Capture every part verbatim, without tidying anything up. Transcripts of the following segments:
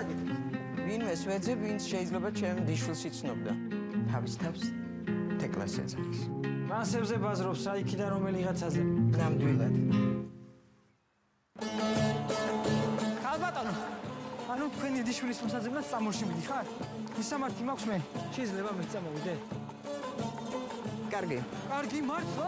ვინმე სვეძებ, ვინც შეიძლება ჩემ დიშვილს იცნობდა. თავის თავს თეკლას ეძახის. მასებზე ბაზრობს რა იქიდან რომელიღაცაზე. ნამდვილად. ალბათანო. ანუ თქვენი დიშვილის მოსაძებნად სამურში მიდიხარ? ისამართი მაქვს მე. შეიძლება მე წამოვიდე. კარგი. კარგი მართლა?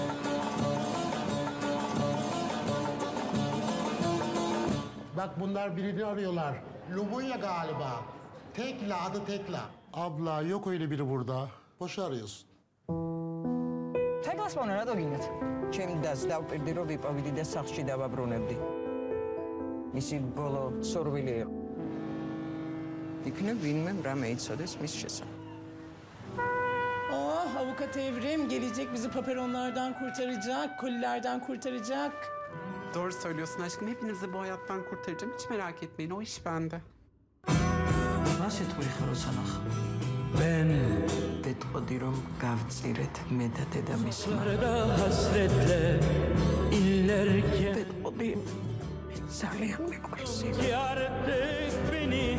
Bak bunlar birini arıyorlar. Lubunya galiba. Tekla, adı Tekla. Abla yok öyle biri burada. Boş arıyorsun. თეკლას პოვნა რატო გინდათ? ჩემ დას დავპირდი, რომ ვიპოვიდი და სახლში დავაბრუნებდი. მისი ბოლო სურვილი იყო. იქნებ ვინმე რამე იცოდეს მის შესახებ. Oh, avukat Evrim gelecek, bizi paperonlardan kurtaracak, kolilerden kurtaracak. Doğru söylüyorsun aşkım. Hepinizi bu hayattan kurtaracağım. Hiç merak etmeyin. O iş bende. რა შეთქვი ხარ ოცანახ? Ben ვეტყოდი, რომ გავწირეთ მე და დედამისმა. hasretle inlerken ვეტყოდი, ძალიან მიყვარს. yar ettik beni